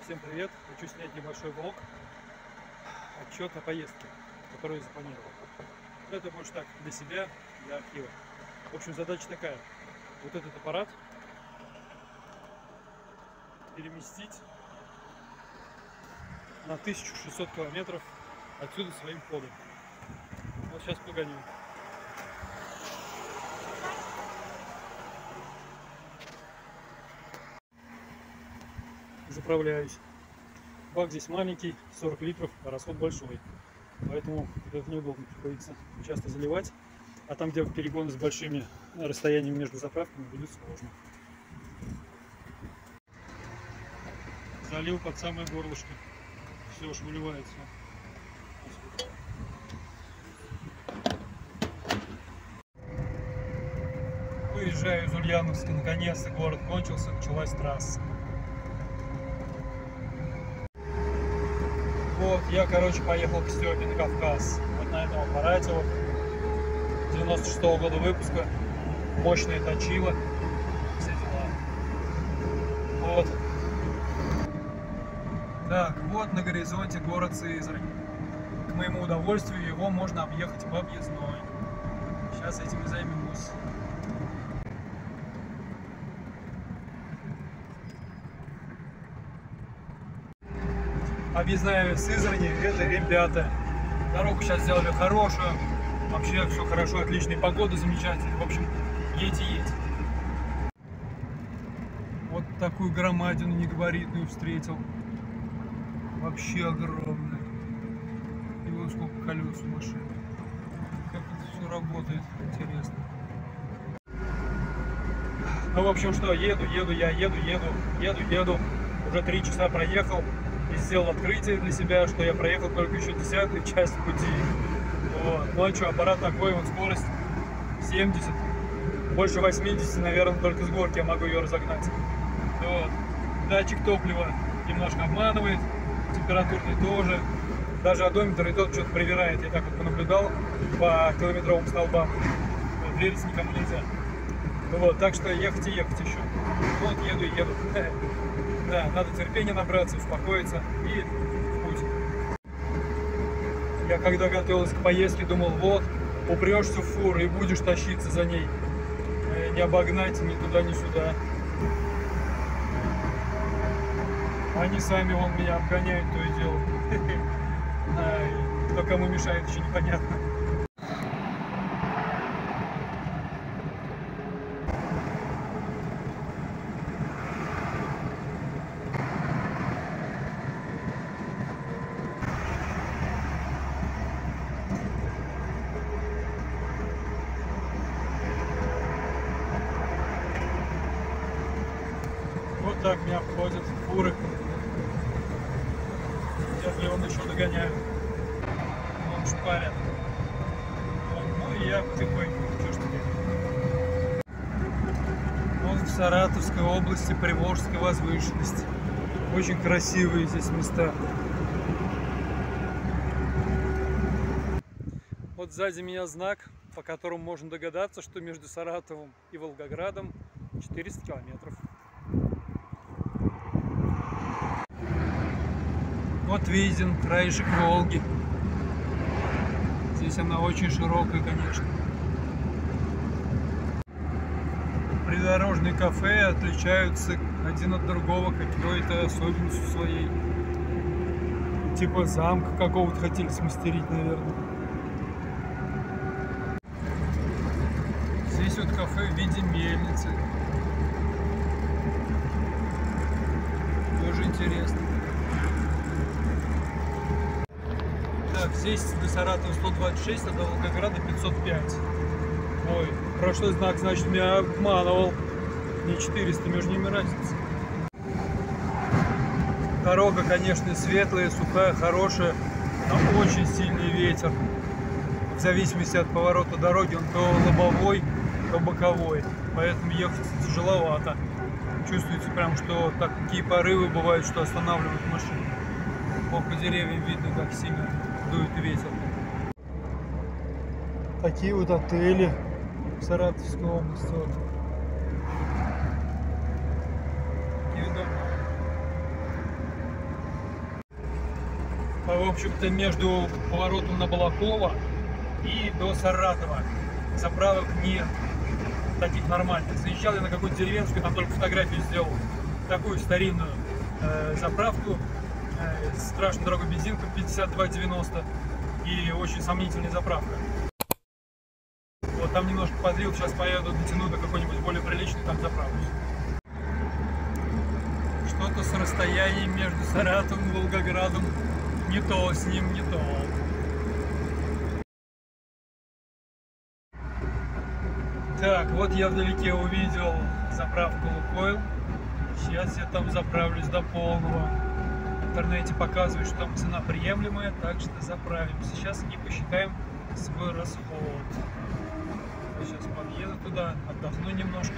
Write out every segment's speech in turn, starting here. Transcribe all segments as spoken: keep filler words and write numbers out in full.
Всем привет! Хочу снять небольшой влог, отчет о поездке, которую я запланировал. Но это больше так, для себя, для архива. В общем, задача такая: вот этот аппарат переместить на тысячу шестьсот километров отсюда своим ходом. Вот сейчас погоню. Заправляюсь. Бак здесь маленький, сорок литров, а расход большой. Поэтому это неудобно, приходится часто заливать. А там, где перегоны с большими расстояниями между заправками, будет сложно. Залил под самое горлышко. Все уж выливается. Выезжаю из Ульяновска, наконец-то город кончился, началась трасса. Вот, я, короче, поехал к Степе на Кавказ. Вот на этом аппарате, вот, девяносто шестого года выпуска, мощное точило, все дела. Вот. Так, вот на горизонте город Сызрань. К моему удовольствию его можно объехать по объездной. Сейчас этим и займусь. Объездная Сызрани, это ребята. Дорогу сейчас сделали хорошую. Вообще все хорошо, отличная погода, замечательная. В общем, едьте, едьте. Вот такую громадину негабаритную встретил. Вообще огромная. И вот сколько колес у машины. Как это все работает, интересно. Ну, в общем, что, еду, еду, я еду, еду, еду, еду. Уже три часа проехал. И сделал открытие для себя, что я проехал только еще десятую часть пути. Вот. Ну а что, аппарат такой, вот скорость семьдесят, больше восьмидесяти, наверное, только с горки я могу ее разогнать. Вот. Датчик топлива немножко обманывает, температурный тоже. Даже одометр и тот что-то проверяет. Я так вот понаблюдал по километровым столбам. Вот, верить никому нельзя. Вот, так что ехать и ехать еще. Вот еду и еду. Да, надо терпения набраться, успокоиться и в путь. Я когда готовился к поездке, думал, вот, упрешься в фуру и будешь тащиться за ней. Не обогнать ни туда, ни сюда. Они сами вон меня обгоняют, то и дело. Кто кому мешает, еще непонятно. Вот так меня обходят фуры. Если он еще догоняет, он шпарят. Вот. Ну и я потихоньку, что ж теперь. Вот в Саратовской области, Приволжской возвышенности. Очень красивые здесь места. Вот сзади меня знак, по которому можно догадаться, что между Саратовым и Волгоградом четыреста километров. Вот виден краешек Волги. Здесь она очень широкая, конечно. Придорожные кафе отличаются один от другого какой-то особенностью своей. Типа замка какого-то хотели смастерить, наверное. Здесь вот кафе в виде мельницы. Тоже интересно. Так, здесь до Саратова сто двадцать шесть, а до Волгограда пятьсот пять. Ой, прошлый знак, значит, меня обманывал. Не четыреста, между ними разница. Дорога, конечно, светлая, сухая, хорошая, но очень сильный ветер. В зависимости от поворота дороги он то лобовой, то боковой. Поэтому ехать тяжеловато. Чувствуется прям, что такие порывы бывают, что останавливают машину. Вот по деревьям видно, как сильно дует ветер. Такие вот отели в Саратовской области. Вот. Такие дома. в общем-то, между поворотом на Балаково и до Саратова заправок нет таких нормальных. Заезжал я на какую-то деревенскую, там только фотографию сделал, такую старинную э, заправку, э, страшно дорогой бензин по пятьдесят два девяносто и очень сомнительная заправка. Вот там немножко подлил, сейчас поеду, дотяну до какой-нибудь более приличной, там заправлюсь. Что-то с расстоянием между Саратовым и Волгоградом не то с ним, не то. Так, вот я вдалеке увидел заправку Лукойл. Сейчас я там заправлюсь до полного. В интернете показывают, что там цена приемлемая, так что заправимся. Сейчас и посчитаем свой расход. Я сейчас подъеду туда, отдохну немножко.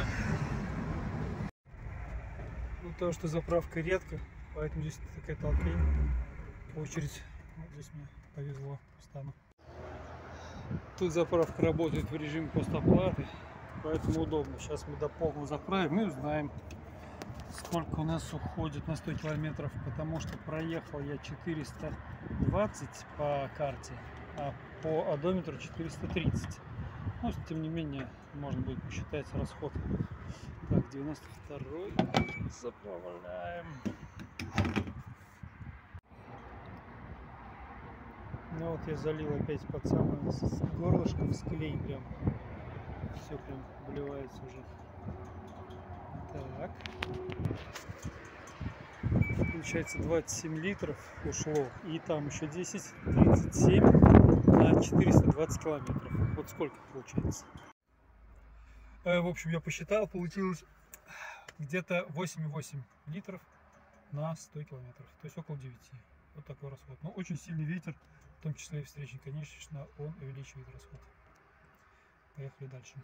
Ну, то, что заправка редко, поэтому здесь такая толпень. Очередь. Вот здесь мне повезло, встану. Тут заправка работает в режиме постоплаты, поэтому удобно. Сейчас мы до полного заправим и узнаем, сколько у нас уходит на сто километров, потому что проехал я четыреста двадцать по карте, а по одометру четыреста тридцать. Но тем не менее можно будет посчитать расход. Так, девяносто второй заправляем. Ну вот я залил опять под самое горлышко, в склей прям. Все прям вливается уже. Так. Получается двадцать семь литров ушло. И там еще десять, тридцать семь на четыреста двадцать километров. Вот сколько получается. В общем, я посчитал, получилось где-то восемь и восемь литров на сто километров. То есть около девяти. Вот такой расход. Но очень сильный ветер, в том числе и встречный, конечно, он увеличивает расход. Поехали дальше.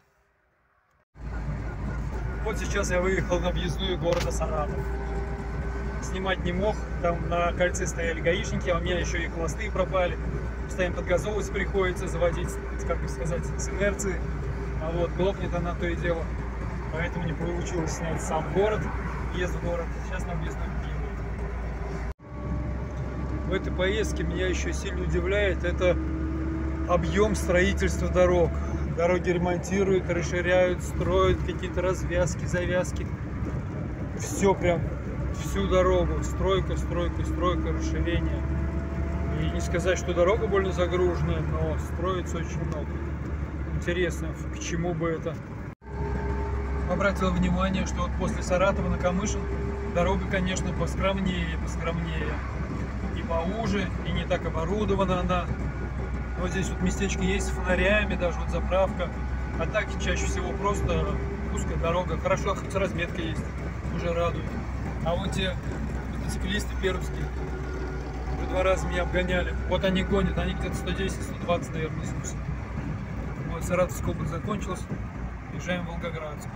Вот сейчас я выехал на объездную города Саратов. Снимать не мог, там на кольце стояли гаишники, а у меня еще и хвосты пропали. Постоянно подгазовывать приходится, заводить, как бы сказать, с инерции. А вот глохнет она то и дело. Поэтому не получилось снять сам город, въезд в город. Сейчас на объездную еду. В этой поездке меня еще сильно удивляет это объем строительства дорог. Дороги ремонтируют, расширяют, строят какие-то развязки, завязки. Все прям, всю дорогу. Стройка, стройка, стройка, расширение. И не сказать, что дорога больно загруженная, но строится очень много. Интересно, к чему бы это. Обратил внимание, что вот после Саратова на Камышин дорога, конечно, поскромнее, поскромнее. И поуже, и не так оборудована она. Вот здесь вот местечко есть с фонарями, даже вот заправка. А так чаще всего просто узкая дорога. Хорошо, хоть разметка есть, уже радует. А вот те мотоциклисты пермские уже два раза меня обгоняли. Вот они гонят, они где-то сто десять — сто двадцать, наверное, несутся. Вот Саратовская область закончилась, езжаем в Волгоградскую.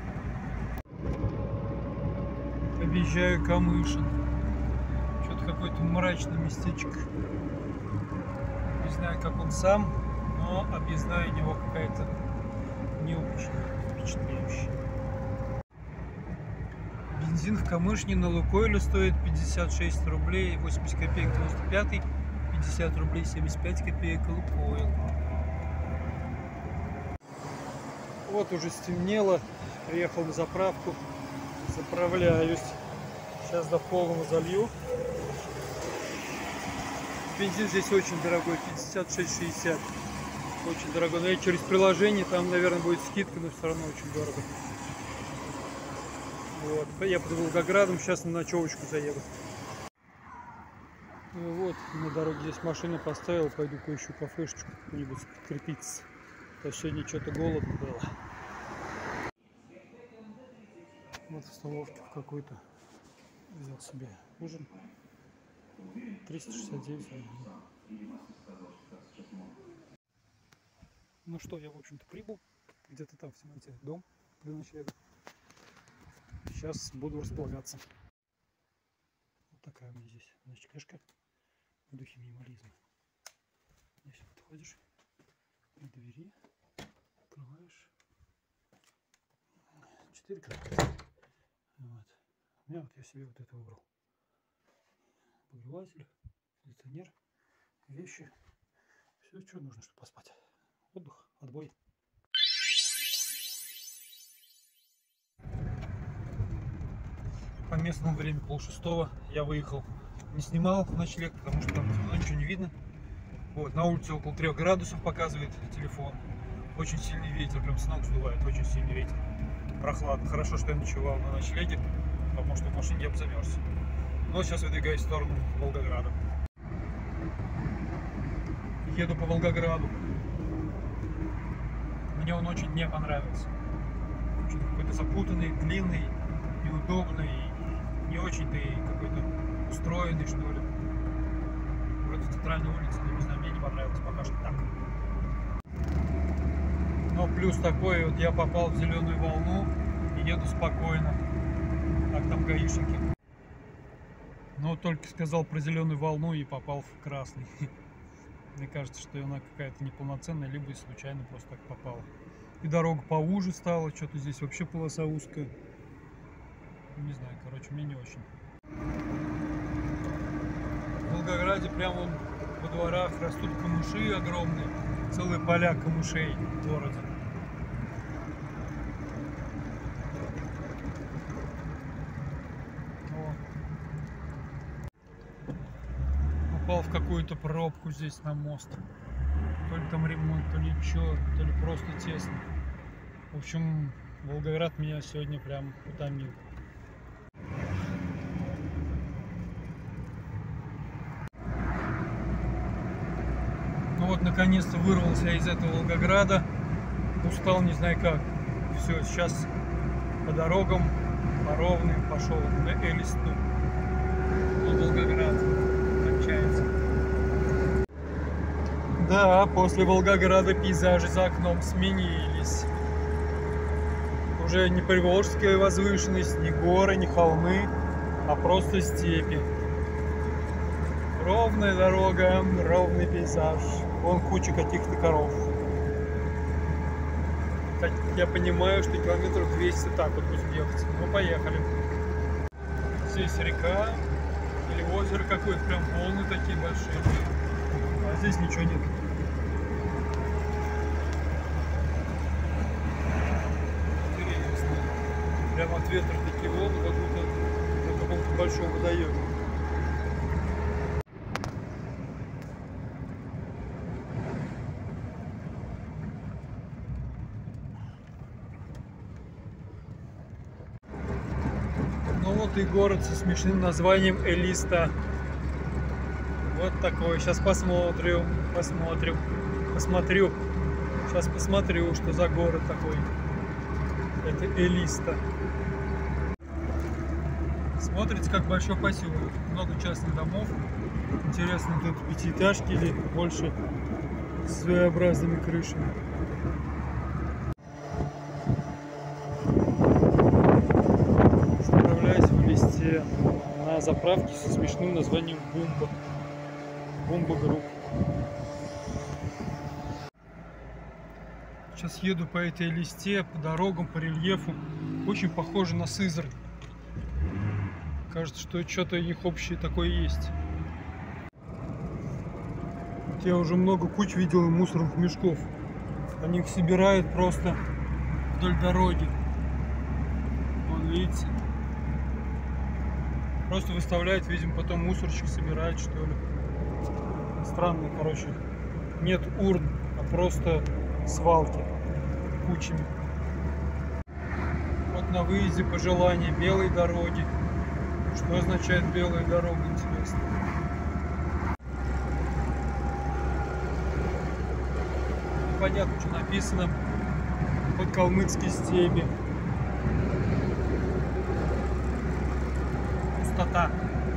Объезжаю Камышин. Что-то какое-то мрачное местечко. Не знаю, как он сам, но объездная у него какая-то не очень впечатляющая. Бензин в Камышине на Лукойле стоит пятьдесят шесть рублей восемьдесят копеек девяносто пять, пятьдесят рублей семьдесят пять копеек Лукойл. Вот уже стемнело, приехал на заправку, заправляюсь. Сейчас до полного залью. Бензин здесь очень дорогой, пятьдесят шесть шестьдесят. Очень дорогой. Но я через приложение, там, наверное, будет скидка, но все равно очень дорого. Вот. Я под Волгоградом, сейчас на ночевочку заеду. Ну вот, на дороге здесь машину поставил, пойду поищу кафешечку какую-нибудь подкрепиться. А сегодня что-то голодно было. Вот в столовке в какой-то взял себе ужин. триста шестьдесят девять рублей. Ну что, я в общем-то прибыл. Где-то там в темноте дом для ночлега. Сейчас буду располагаться. Вот такая у меня здесь ночлежка в духе минимализма. Здесь подходишь к двери, открываешь. Четыре кровати. Вот. У меня вот я себе вот это выбрал. Обогреватель, кондиционер, вещи. Все, что нужно, чтобы поспать. Отдых, отбой. По местному времени полшестого я выехал. Не снимал ночлег, потому что там ничего не видно. Вот, на улице около трех градусов показывает телефон. Очень сильный ветер, прям с ног сдувает, очень сильный ветер. Прохладно. Хорошо, что я ночевал на ночлеге, потому что в машине я бы замерз. Но сейчас выдвигаюсь в сторону Волгограда. Еду по Волгограду. Мне он очень не понравился. Очень какой-то запутанный, длинный, неудобный, не очень-то и какой-то устроенный, что ли. Вроде центральной улицы, но не знаю, мне не понравилось пока что так. Но плюс такой, вот я попал в зеленую волну и еду спокойно. Так там гаишники. Но только сказал про зеленую волну и попал в красный. Мне кажется, что она какая-то неполноценная, либо и случайно просто так попала. И дорога поуже стала, что-то здесь вообще полоса узкая. Не знаю, короче, мне не очень. В Волгограде прямо вон во дворах растут камыши огромные, целые поля камышей в городе. Попал в какую-то пробку здесь на мост. То ли там ремонт, то ли что, то ли просто тесно. В общем, Волгоград меня сегодня прям утомил. Ну вот, наконец-то вырвался из этого Волгограда. Устал, не знаю как. Все, сейчас по дорогам, по ровным пошел на Элисту. Но Волгоград кончается. Да, после Волгограда пейзажи за окном сменились. Уже не приволжская возвышенность, не горы, не холмы, а просто степи. Ровная дорога, ровный пейзаж. Вон куча каких-то коров. Так, я понимаю, что километров двести так вот будем ехать. Ну, поехали. Здесь река или озеро какое-то, прям волны такие большие. А здесь ничего нет. Интересно. Прямо от ветра такие волны, как будто на каком-то большом водоеме. Ну вот и город со смешным названием Элиста. Вот такой. Сейчас посмотрю, посмотрю, посмотрю. Сейчас посмотрю, что за город такой. Это Элиста. Смотрите, как большой поселок. Много частных домов. Интересно, тут пятиэтажки или больше с своеобразными крышами. Заправляюсь в Элисте на заправке со смешным названием Бумба. Бумба Групп. Сейчас еду по этой Элисте, по дорогам, по рельефу. Очень похоже на Сызрань. Кажется, что что-то у них общее такое есть. Я уже много куч видел мусорных мешков. Они их собирают просто вдоль дороги. Вон, видите? Просто выставляют, видимо, потом мусорщик собирает, что ли. Странно, короче. Нет урн, а просто свалки кучами. Вот на выезде пожелание белой дороги. Что означает белая дорога, интересно? Непонятно, что написано. Под калмыцкие степи. Пустота.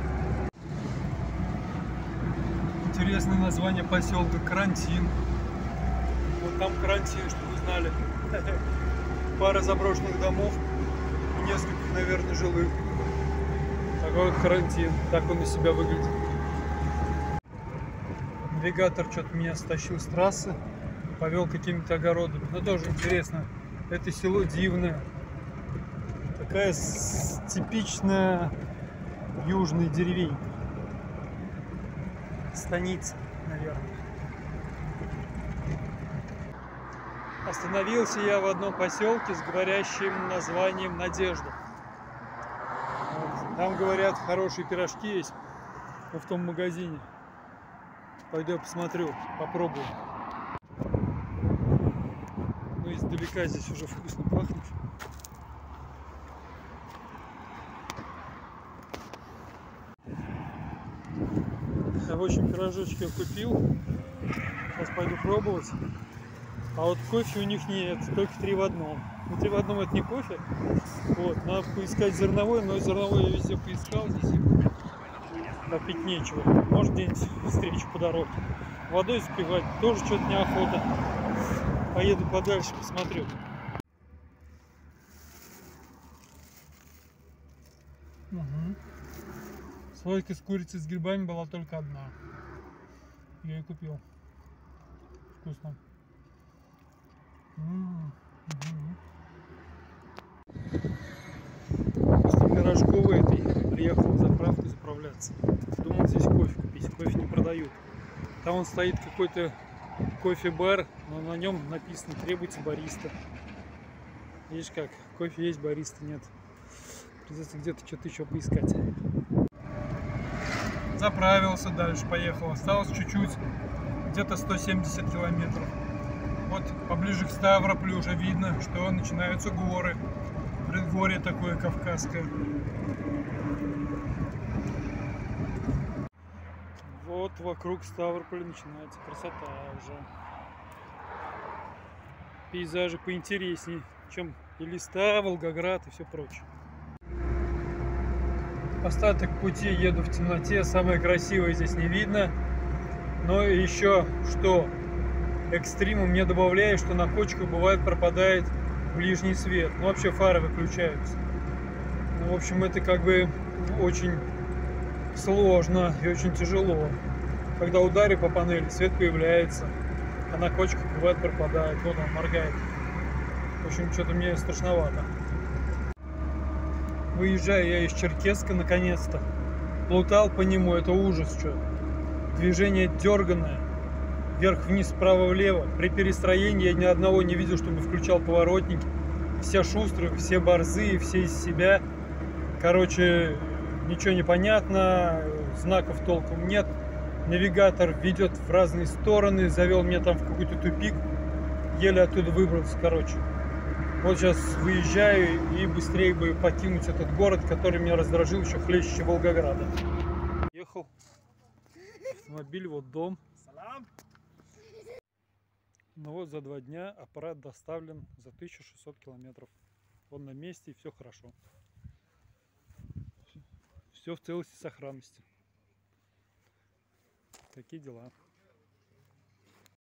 Интересное название поселка — Карантин. Вот там карантин, чтобы вы знали. Пара заброшенных домов и несколько, наверное, жилых. Такой вот карантин. Так он из себя выглядит. Навигатор что-то меня стащил с трассы, повел какими-то огородами. Но тоже интересно. Это село дивное. Такая типичная южная деревенька. Станица. наверное. Остановился я в одном поселке с говорящим названием Надежда. Вот. Там, говорят, хорошие пирожки есть в том магазине. Пойду я посмотрю, попробую. Ну, издалека здесь уже вкусно пахнет. В общем, пирожочки я купил. Сейчас пойду пробовать. А вот кофе у них нет, только три в одном. Ну, три в одном это не кофе. Вот, надо поискать зерновой, но зерновой я везде поискал здесь. Попить нечего. Может, где-нибудь встречу по дороге. Водой запивать тоже что-то неохота. Поеду подальше, посмотрю. Угу. Слойка с курицей с грибами была только одна. Я и купил. Вкусно. М-м-м. После пирожковой этой приехал в заправку заправляться. Думал здесь кофе купить. Кофе не продают. Там он стоит какой-то кофе-бар, но на нем написано «Требуется бариста». Видишь как? Кофе есть, бариста нет. Придется где-то что-то еще поискать. Заправился, дальше поехал. Осталось чуть-чуть, где-то сто семьдесят километров. Вот поближе к Ставрополю уже видно, что начинаются горы. Предгорье такое кавказское. Вот вокруг Ставрополя начинается красота уже. Пейзажи поинтереснее, чем Элиста, Волгоград и все прочее. Остаток пути еду в темноте, самое красивое здесь не видно. Но еще что экстриму мне добавляет, что на кочках бывает пропадает ближний свет. Ну вообще фары выключаются. Ну, в общем, это как бы очень сложно и очень тяжело. Когда ударю по панели, свет появляется, а на кочках бывает пропадает. Вот он моргает. В общем, что-то мне страшновато. Выезжаю я из Черкесска наконец-то. Плутал по нему, это ужас, что. Движение дерганное. Вверх-вниз, вправо-влево. При перестроении я ни одного не видел, чтобы включал поворотники. Все шустрые, все борзые, все из себя. Короче, ничего не понятно, знаков толком нет. Навигатор ведет в разные стороны, завел меня там в какой-то тупик. Еле оттуда выбрался, короче. Вот сейчас выезжаю и быстрее бы покинуть этот город, который меня раздражил еще хлеще Волгограда. Ехал автомобиль, вот дом. Ну вот за два дня аппарат доставлен за тысячу шестьсот километров. Он на месте и все хорошо. Все в целости и сохранности. Такие дела.